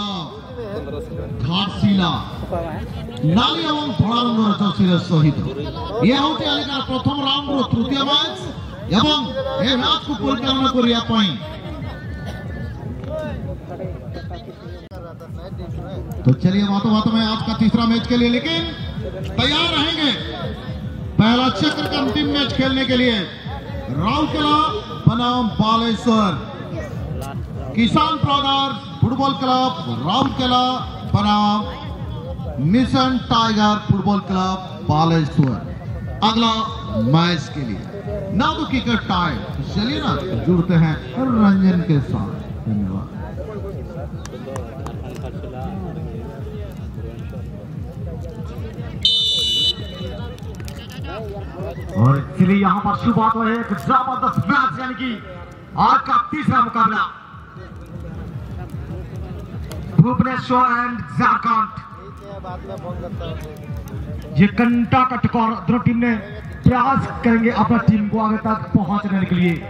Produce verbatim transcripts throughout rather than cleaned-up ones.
घाटशिला नाली एवं धड़ा रंगर जर्सी सहित यह होती आलिकार प्रथम राउंड रो तृतीय मैच एवं ए मैच को परिचालन करिया पई तो चलिए बातों बातों में आज का तीसरा मैच के लिए लेकिन तैयार रहेंगे पहला चक्र का अंतिम मैच खेलने के लिए राउरकेला बनाम बालेश्वर किसान ब्रदर्स फुटबॉल क्लब राउरकेला बनाम mission tiger football club Baleshwar अगला मैच के लिए नाउ द किकर टाइम। चलिए ना जुड़ते हैं रंजन के साथ। धन्यवाद। और चलिए यहाँ पर शुरुआत हुई एक जबरदस्त मैच यानी कि आज का तीसरा मुकाबला भुवनेश्वर एंड झारखंड। ये कंटा का टकराव दोनों टीम ने प्रयास करेंगे अपना टीम को आगे तक पहुंचने के लिए।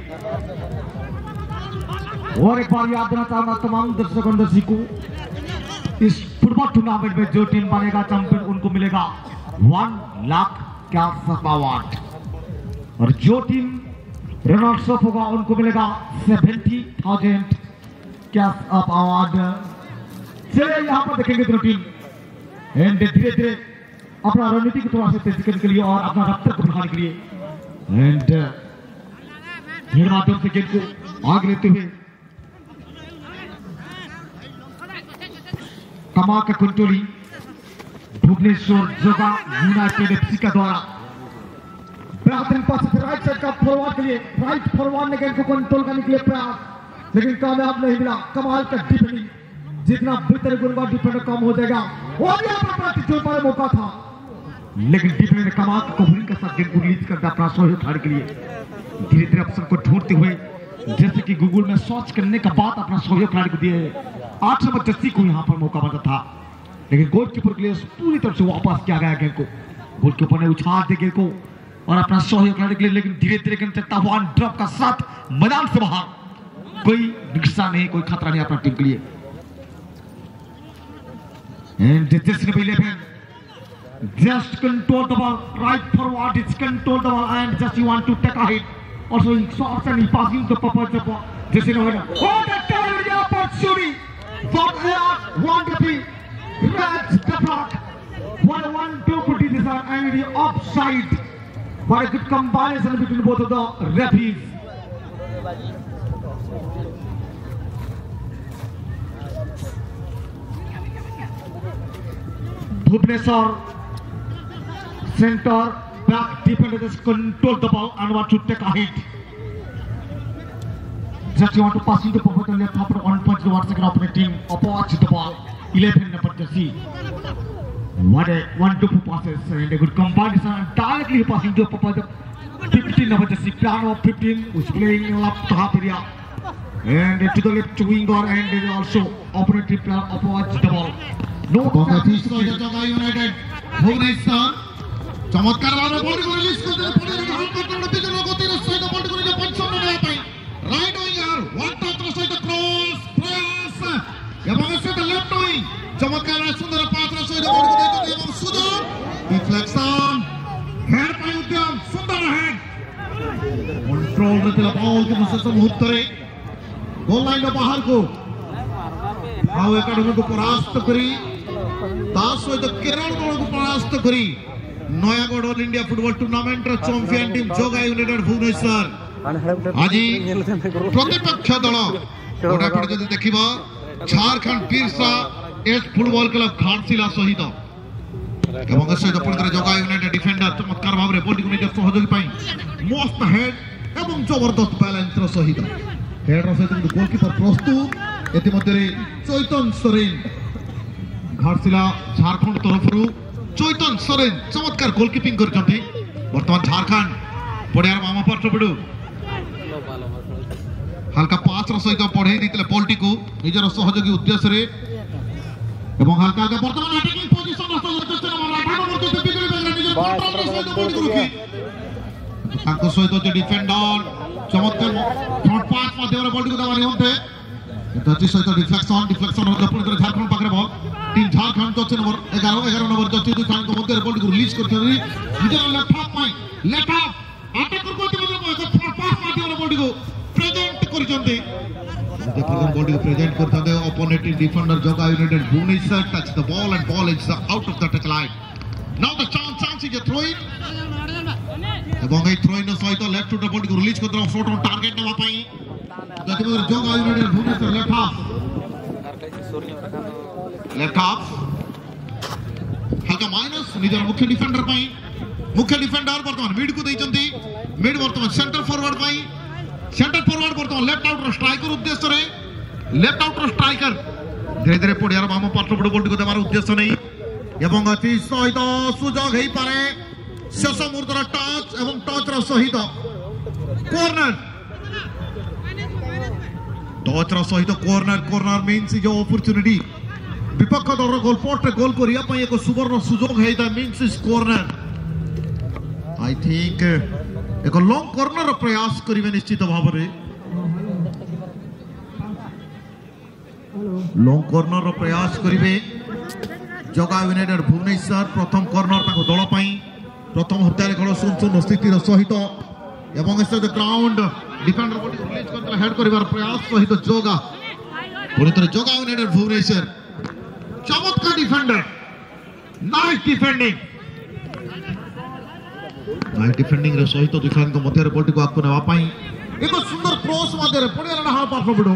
और एक बार याद देना चाहूंगा तमाम दर्शकों दर्शी को इस फुटबॉल टूर्नामेंट में जो टीम बनेगा चैंपियन उनको मिलेगा वन लाख कैश अवार्ड और जो टीम रनर्स अप होगा उनको मिलेगा seventy thousand cash up award. चलिए यहाँ पर देखेंगे दोनों टीम एंड धीरे धीरे अपना रणनीति को थोड़ा सा तेजी करने के लिए और अपना रफ्तार को बढ़ाने के लिए एंड धीरे माध्यम से गेम को आगे लेते हुए कमा का कुंटोली भुवनेश्वर जोगा यूनाइटेड एफसी का द्वारा बेहतरीन पास राइट साइड का फॉरवर्ड के लिए राइट फॉरवर्ड ने गेम को कंट्रोल करने के लिए प्रयास लेकिन कामयाब नहीं मिला। कमाल का डिफेंडिंग जितना बेहतर गुणवा डिफेंडर कम हो जाएगा और यहाँ पर प्रतिशोध पर मौका था लेकिन डिफेंडर ने कमाल का कवरिंग के साथ गेम को रिलीज कर दिया अपना सोहे उठाने के लिए। धीरे धीरे अफसर को ढूंढते हुए जैसे कि गूगल में सर्च करने के बाद अपना सोहे उठाने को दिए आठ नंबर जस्सी को यहाँ पर मौका बना था लेकिन गोलकीपर के लिए पूरी तरह से वापस किया गया गेम को। गोलकीपर ने उछाल दिया गेम को और अपना सोहे उठाने के लिए लेकिन धीरे धीरे गेम चलता हुआ ड्रॉप का साथ मैदान से बाहर कोई नुकसान नहीं कोई खतरा नहीं अपना टीम के लिए। And just number eleven, just control the ball right forward. It's control the ball and just you want to take a hit. Also, he shots and he passing the purple the ball. Just you know, oh, the terrible opportunity from here. One to three, red the block. One one two put in this and the offside. What a good combination between both of the referees. Bhubaneswar center back defender just control the ball and want to take a hit. Just you want to pass into the left half one punch the one second opponent team approach the ball. eleven number jersey. What a one two passes and a good combination and directly passing to the fifteen number jersey. Plan of fifteen who's playing left half area and to the left winger and also opponent team plan approach the ball. No तीसरा जगह United Bhubaneswar चमत्कार वाला body को release करते हैं पड़े रहे हाथ पकड़ के जो लोगों तेरे साइड बॉडी को जो पंचम में आता है right winger one two three side cross प्रयास एवं से लेफ्ट विंग चमत्कार सुंदर पात्र साइड बॉडी को देते हैं एवं सुदूर डिफ्लेक्शन हेड पर उद्यम सुंदर हेड कंट्रोल रहते हैं बॉल के मुझसे सब उत्तरे गोल लाइन के बाहर को आओ एकेडमी को परास्त करी दास सहित केरल दल को परास्त करी Nayagarh all India football tournament रो champion team Joga United Bhubaneswar आज प्रतिपक्ष दल गोटापट जदि देखिबा Jharkhand Birsa S football club Ghatshila सहित एवं सहित पुणितरे जोगा यूनाइटेड डिफेंडर चमत्कार भाव रे बॉडी को निज सहयोगी पई मस्त हेड एवं जबरदस्त बैलेंस रो सहित हेड रो सहित गोलकीपर प्रस्तुत इतिमध्ये चैतन सोरेन घाटशिला झारखंड तरफ चैतन सोरेन चमत्कार गोलकीपिंग करछन्ती वर्तमान झारखंड पड़ियार मामा पार्श्व बिडु हल्का पांच रो सहित पढ़े दितले बॉलटी को निजर सहयोगी उद्देश्य रे एवं हल्का हल्का वर्तमान अटैकिंग पोजीशन रो सहित अठारह नंबर से बिगड़ी बेला निजर कंट्रोल रो सहित बॉडी को रुकी ताको सहित जे डिफेंडर चमत्कार फ्रंट पास माध्यम रे बॉडी को दबानी होते गति सहित डिफ्लेक्शन डिफ्लेक्शन होता पुणी थे झारखंड पाखे बल टीम झारखंड जर्सी नंबर एगार एगार नंबर जर्सी दुई खान मध्य बॉल को रिलीज करते निजर लेफ्ट हाफ पाई लेफ्ट हाफ अटैक करते पास माध्यम बॉल को प्रेजेंट करते बॉल को प्रेजेंट करते opponent defender Joga United Bhubaneswar touch the ball and ball is out of the touch line now the chance chance is a throw in এবং এই throw in সহিত left foot ball को release करते shot on target नेवा पाई गतिविधि Joga United Bhubaneswar left half left half हल्का minus निजर मुख्य डिफेंडर पाई मुख्य डिफेंडर वर्तमान मिड को देइचंती मिड वर्तमान सेंटर फॉरवर्ड पाई सेंटर फॉरवर्ड वर्तमान लेफ्ट आउटर स्ट्राइकर उद्देश्य रे लेफ्ट आउटर स्ट्राइकर धीरे धीरे पडियार बाम पार्श्व बॉल को देवार उद्देश्य नहीं एवं अति सहित सुजोग हेई पारे शेष मुहूर्तर टच एवं टच र सहित कॉर्नर टच र सहित कॉर्नर कॉर्नर मीन्स जो अपॉर्चुनिटी विपक्ष दल गोल पोस्ट रे गोल करिया पई एक सुवर्ण सुजोग हेई the means is corner I think एक लॉन्ग कॉर्नर प्रयास करिवे निश्चित भाव रे लॉन्ग कॉर्नर प्रयास करिवे जोगा यूनाइटेड भुवनेश्वर प्रथम कॉर्नर ताको दल पई प्रथम हत्यारे खेल शून्य शून्य स्थिति सहित एवं ग्राउंड डिफेंडर बॉडी रिलीज करते हेड करिवार प्रयास सहित जोगा पुणी थे जोगा यूनाइटेड भुवनेश्वर चमत्कार defender nice defending nice defending रे सहित डिफेंड को मध्य बॉडी को आकु नेवा पई एक सुंदर क्रॉस मध्य पुणी रे हाफ पास बडो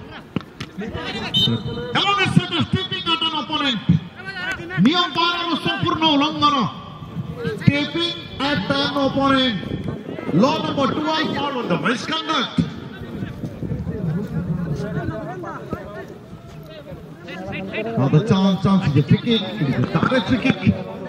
एवं set stepping at an opponent नियम पालन संपूर्ण उल्लंघन stepping at an opponent. Law number twelve foul on the misconduct. Now the chance, chance is a free kick. It is a direct free kick.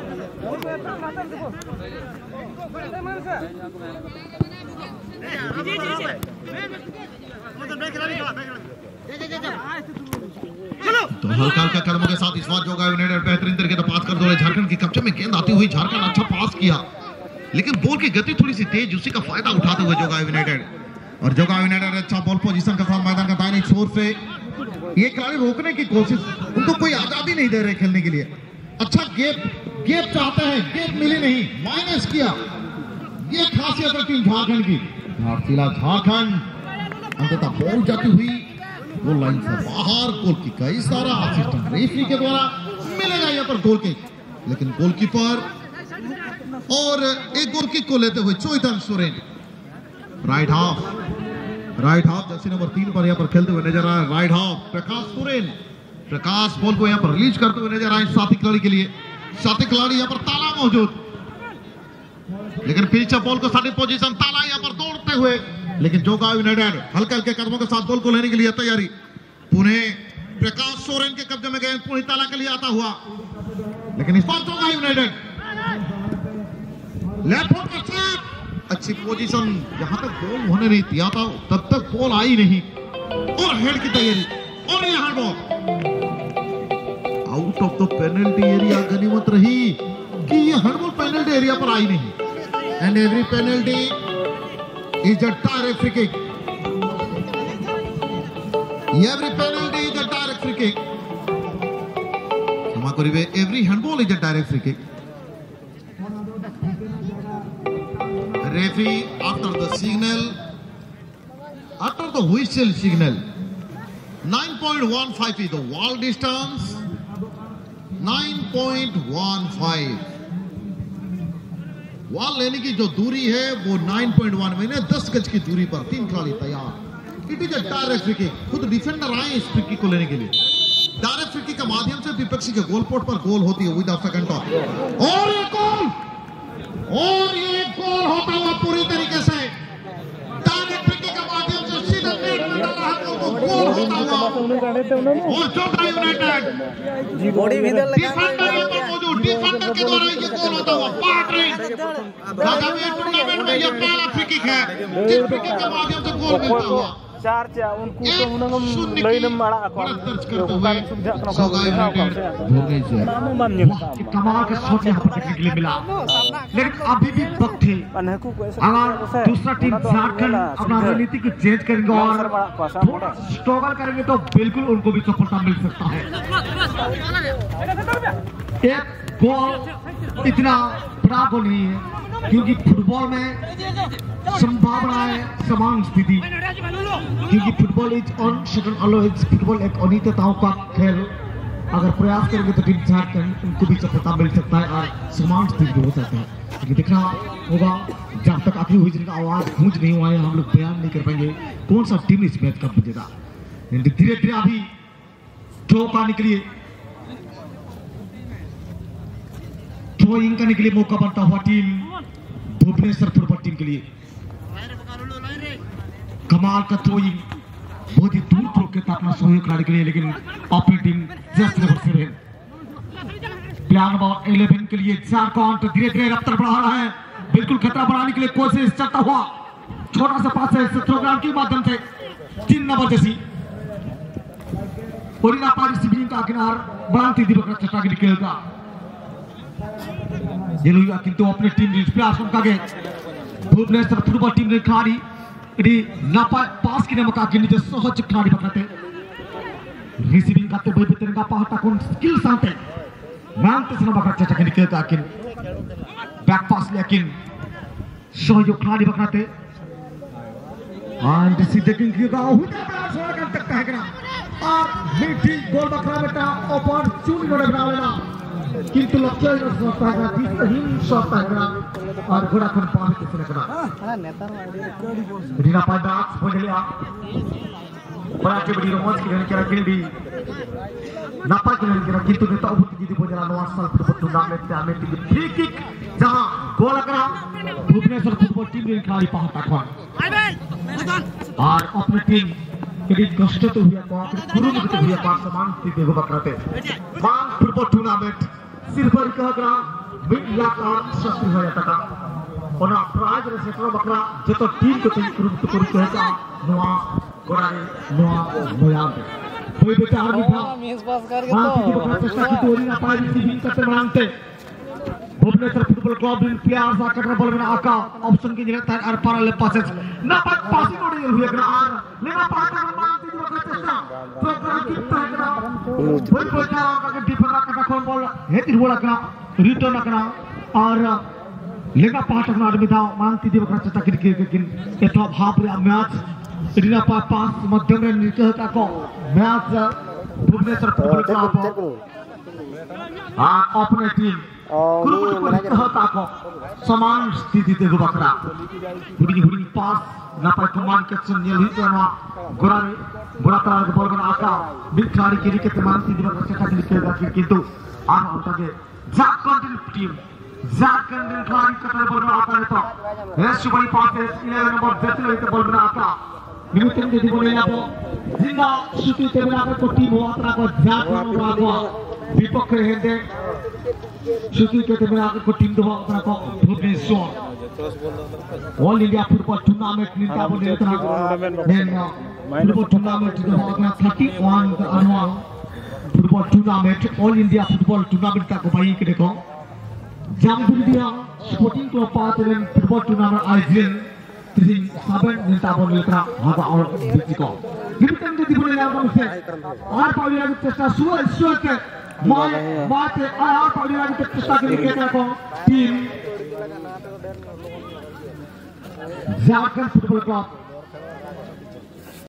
तो हल्का हल्का कदमों के साथ इस बार जोगा यूनाइटेड बेहतरीन तरीके से पास कर दो झारखंड की कब्जे में गेंद आती हुई झारखंड अच्छा पास किया लेकिन बॉल की गति थोड़ी सी तेज उसी का फायदा उठाते हुए जोगा यूनाइटेड और जोगा यूनाइटेड अच्छा बॉल पोजीशन के साथ मैदान का दाहिने छोर से ये खिलाड़ी रोकने की कोशिश उनको कोई आजादी नहीं दे रहे खेलने के लिए अच्छा गेप गेप चाहते हैं गेप मिली नहीं माइनस किया ये खासियत है टीम झारखंड की भारतीय झारखंड अंततः बॉल जाती हुई गोल लाइन से बाहर गोल की कई सारा असिस्टेंट रेफरी के द्वारा मिलेगा यहाँ पर गोल किक लेकिन गोलकीपर और एक गोल किक को लेते हुए Choithan Soren right half right half jersey number तीन पर यहाँ पर खेलते हुए नजर आए right half Prakash Soren Prakash ball को यहाँ पर रिलीज करते हुए नजर आए साथी खिलाड़ी के लिए साथी खिलाड़ी यहाँ पर ताला मौजूद लेकिन पीछे बॉल को साथी पोजीशन ताला यहाँ पर दौड़ते हुए लेकिन जोगा यूनाइटेड हल्के हल्के कदमों के साथ बॉल को लेने के लिए तैयारी पुणे प्रकाश सोरेन के कब्जे में गए पुणे ताला के लिए आता हुआ लेकिन इस बार जोगा यूनाइटेड लेफ्ट फुट के साथ अच्छी पोजीशन जहां तक बॉल होने नहीं दिया था तब तक बॉल आई नहीं और हेड की तैयारी और यहां ball out of the penalty area गनीमत रही कि ये हैंडबॉल पेनल्टी एरिया पर आई नहीं and every penalty is a direct free kick. Every penalty is a direct free kick. क्षमा करिवे every handball is a direct free kick. Referee after the signal, after the whistle signal, nine point one five is the wall distance. nine point one five. Wall लेने की जो दूरी है वो नौ point एक महीने दस गज की दूरी पर तीन खिलाड़ी तैयार it is a direct free kick खुद डिफेंडर आए इस फ्री किक को लेने के लिए डायरेक्ट फ्री किक के माध्यम से विपक्षी के गोल पोस्ट पर गोल होती है विद सेकंड टॉप और ये गोल और ये गोल होता हुआ पूरी तरीके से डायरेक्ट फ्री किक के माध्यम से सीधे नेट में डाला है गोल होता हुआ और जोगा यूनाइटेड बॉडी भीतर लगा डिफेंडर पर मौजूद डिफेंडर के द्वारा ये गोल होता हुआ पार्ट रेंज आगामी टूर्नामेंट में यह पहला फ्री किक है जिस फ्री किक के माध्यम से गोल मिलता हुआ चार चा उनको तो उनंगम लइनम माड़ा को उकार सुविधा कनो का नाम मान नहीं कमाल का शॉट यहां पर देखने के लिए मिला, लेकिन अभी भी वक्त है अगर दूसरा टीम झारखंड अपना रणनीति को चेंज करेंगे और थोड़ा स्ट्रगल करेंगे तो बिल्कुल उनको भी सफलता मिल सकता है। एक गोल इतना बड़ा गोल नहीं है क्योंकि फुटबॉल में संभावना है समान स्थिति, क्योंकि फुटबॉल इज ऑन सेकंड अलो इज फुटबॉल एक अनिश्चितताओं का खेल। अगर प्रयास करेंगे तो टीम झारखंड उनको भी सफलता मिल सकता है और समान स्थिति हो सकता है। लेकिन देखना होगा जब तक आखिरी हुई जिनका आवाज गूंज नहीं हुआ है हम लोग बयान नहीं कर पाएंगे कौन सा टीम इस मैच का विजेता। धीरे धीरे अभी थ्रो पाने के लिए थ्रोइंग करने के लिए मौका बनता हुआ टीम भुवनेश्वर फुटबॉल टीम के लिए। कमाल का थ्रोइंग बहुत ही दूर थ्रो के अपना सहयोग कराने के लिए, लेकिन अपनी team just number seven plan number eleven के लिए झारखंड धीरे धीरे रफ्तार बढ़ा रहा है, बिल्कुल खतरा बढ़ाने के लिए कोशिश करता हुआ छोटा सा पास है थ्रोग्राम के माध्यम से तीन नंबर जैसी ओरिना पारी सिबिंग का किनार बढ़ाती दिवक चटा के निकलेगा ये लोग किंतु अपने टीम प्रयास करके भुवनेश्वर फुटबॉल टीम ने खिलाड़ी इडी नापा पास की नमक आगे निजे सहज खिलाड़ी पकड़ते रिसीविंग करते भाई बेतन का पाहता कौन स्किल सांते मानते से नमक चटा के निकलेगा किन बैक पास लेकिन सहयोग खिलाड़ी पकड़ते एंड सीधे किंग की गांव हुटा बड़ा छोड़ कर सकता है ना और मीठी गोल बकरा बेटा अपॉर्चुनिटी बना लेना किंतु लक्ष्य न सोचता है कि सही सोचता है और घोड़ा कौन पाने के सुने करा रीना पाइडाक्स बोलिया बड़ा के बड़ी रोमांच की रहने के भी नापा के रहने के किंतु नेता उभर की बोलिया नौ साल फुटबॉल टूर्नामेंट में हमें टीम फ्री किक जहां गोल करा भुवनेश्वर फुटबॉल टीम ने खिलाड़ी पाता था और अपनी टीम यदि कष्ट तो हुआ को अपने गुरु में तो हुआ पास समान स्थिति को पकड़ते मान फुटबॉल टूर्नामेंट सिर्फ एक करा मिड लाख और शस्त्र हो जाता था और ना प्राइज रे सेटरो बकरा जो तो टीम को तो गुरु तो करी कहता नवा गोरारे नवा मोयाम कोई बेटा आर्मी था मिस पास करके तो चेष्टा की तोरी ना पाई रिसीविंग करते मानते भुवनेश्वर फुटबॉल क्लब इन प्लेयर सा कटर बॉल में आका ऑप्शन की जगह तार पारले पासेस ना पास पासिंग ओडी हुए करा आर लेना पाता मानती जो का चेष्टा तो ग्राहक तहकरा बोल बोलता का डिफेंडर का कौन बॉल हेतिर बोला करा रिटर्न करा और लेना पाता ना आदमी था मानती जो का चेष्टा की लेकिन एतो भाप रे मैच रीना पा पास मध्यम रे निकल का को मैच भुवनेश्वर फुटबॉल क्लब हां अपने टीम को समान स्थिति देखो बकरा हुडी हुडी पास ना पर कमान के सुनिए ही तो ना गोरा गोरा तरह के बॉल में आका बिग खिलाड़ी के लिए के मान स्थिति में चेष्टा निकलेगा किंतु आम होता के झारखंड टीम झारखंड खिलाड़ी कटर बॉल में आता है तो रेस बड़ी पास है ग्यारह नंबर देते हुए बॉल में आता निमित्त यदि बोले ना तो जिंदा शूटी के बिना को टीम हुआ तरह को झारखंड को विपक्ष रहते शूटिंग के बिना को टीम दो अपना को Bhubaneswar all India football tournament निका बोले इतना फुटबॉल टूर्नामेंट जो अपना इकतीस annual football tournament all India football tournament का को भाई के देखो Jamdulia sporting club partner football tournament आयोजन तीन सावन निका बोले इतना होगा और बिको निमित्त यदि बोले ना तो से और पाविया की चेष्टा सुअर सुअर के माय बात है और पाविया की चेष्टा के लिए को टीम झारखंड फुटबॉल क्लब